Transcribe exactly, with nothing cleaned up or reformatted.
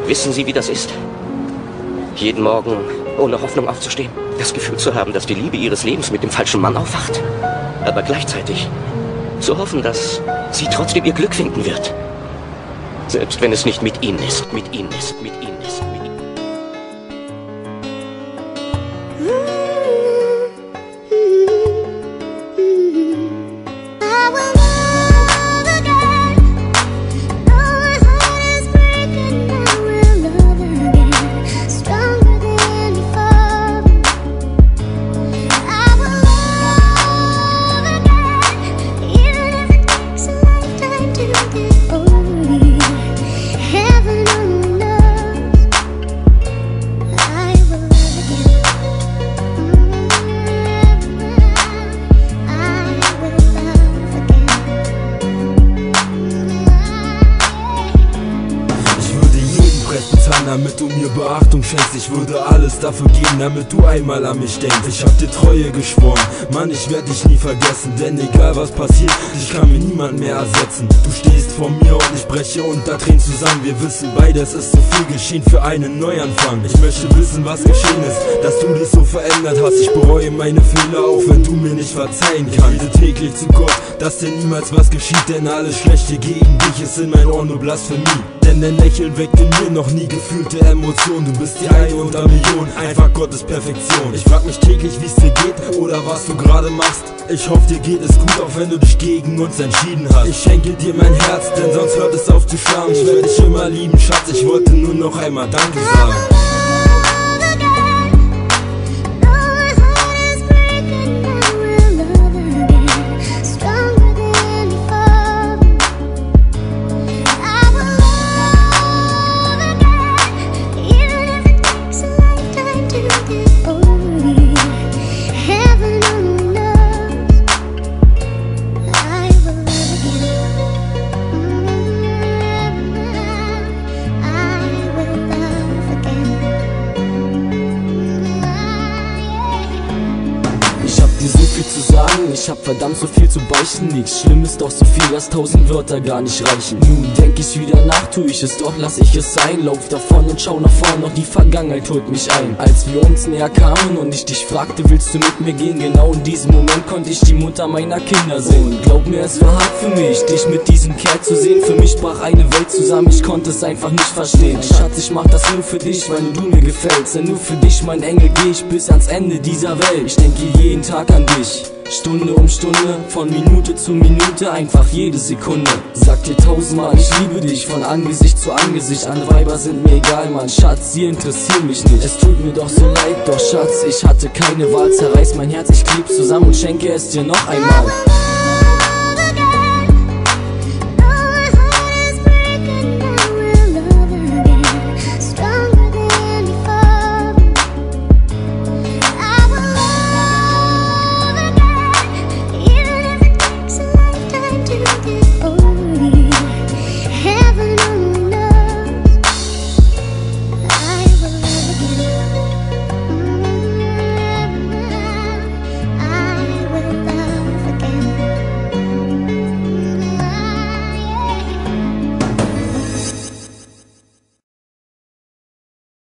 Wissen Sie, wie das ist? Jeden Morgen ohne Hoffnung aufzustehen. Das Gefühl zu haben, dass die Liebe Ihres Lebens mit dem falschen Mann aufwacht. Aber gleichzeitig zu hoffen, dass sie trotzdem ihr Glück finden wird. Selbst wenn es nicht mit Ihnen ist, mit Ihnen ist, mit Ihnen ist, mit Ihnen. Damit du mir Beachtung schenkst, ich würde alles dafür geben, damit du einmal an mich denkst. Ich hab dir Treue geschworen, Mann, ich werd dich nie vergessen, denn egal was passiert, dich kann mir niemand mehr ersetzen. Du stehst vor mir und ich breche unter Tränen zusammen. Wir wissen beide, es ist so viel geschehen für einen Neuanfang. Ich möchte wissen, was geschehen ist, dass du dich so verändert hast. Ich bereue meine Fehler, auch wenn du mir nicht verzeihen kannst. Ich bete täglich zu Gott, dass dir niemals was geschieht, denn alles Schlechte gegen dich ist in mein Ohr nur Blasphemie. Denn dein Lächeln weckt in mir noch nie gefühlte Emotionen. Du bist die eine unter Millionen, einfach Gottes Perfektion. Ich frag mich täglich, wie's dir geht oder was du gerade machst. Ich hoffe, dir geht es gut, auch wenn du dich gegen uns entschieden hast. Ich schenke dir mein Herz, denn sonst hört es auf zu schlagen. Ich werde dich immer lieben, Schatz, ich wollte nur noch einmal Danke sagen. Dir so viel zu sagen, ich hab verdammt so viel zu beichten. Nichts Schlimmes, doch so viel, dass tausend Wörter gar nicht reichen. Nun denk ich wieder nach, tu ich es doch, lass ich es sein. Lauf davon und schau nach vorn, doch die Vergangenheit holt mich ein. Als wir uns näher kamen und ich dich fragte, willst du mit mir gehen? Genau in diesem Moment konnte ich die Mutter meiner Kinder sehen. Und glaub mir, es war hart für mich, dich mit diesem Kerl zu sehen. Für mich brach eine Welt zusammen, ich konnte es einfach nicht verstehen. Schatz, ich mach das nur für dich, weil du mir gefällst. Denn nur für dich, mein Engel, geh ich bis ans Ende dieser Welt. Ich denke jeden Tag an dich, Stunde um Stunde, von Minute zu Minute, einfach jede Sekunde. Sag dir tausendmal, ich liebe dich, von Angesicht zu Angesicht. Andere Weiber sind mir egal, Mann, Schatz, sie interessieren mich nicht. Es tut mir doch so leid, doch Schatz, ich hatte keine Wahl. Zerreiß mein Herz, ich kleb zusammen und schenke es dir noch einmal.